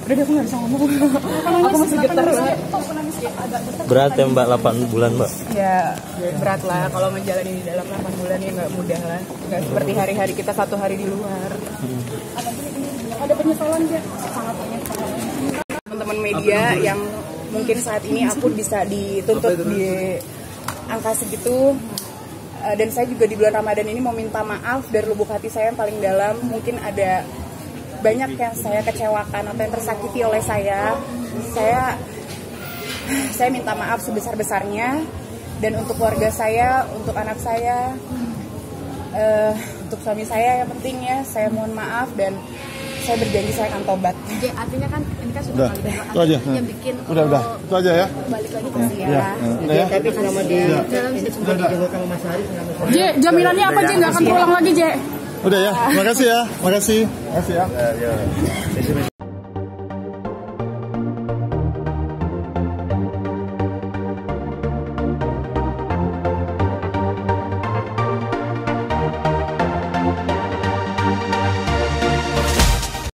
Udah deh, aku nggak bisa ngomong. Aku masih getar banget. Berat ya Mbak, 8 bulan Mbak? Ya berat lah, kalau menjalani dalam 8 bulan ya nggak mudah lah. Nggak seperti hari-hari kita 1 hari di luar. Ada penyesalan ya? Sangat penyesalan. Teman-teman media yang mungkin saat ini aku bisa dituntut di angka segitu. Dan saya juga di bulan Ramadan ini mau minta maaf dari lubuk hati saya yang paling dalam. Mungkin ada banyak yang saya kecewakan atau yang tersakiti oleh saya minta maaf sebesar-besarnya, dan untuk keluarga saya, untuk anak saya, untuk suami saya yang penting ya, saya mohon maaf dan saya berjanji saya akan tobat. Artinya kan ini kan sudah kali kedua itu aja. Yang bikin udah itu aja ya. Balik lagi ke sini Ya. ya. Tapi selama di ini sempat dijenguk sama Mas Haris. Jamilannya apa nggak akan terulang lagi, Udah ya. Makasih ya. Makasih ya.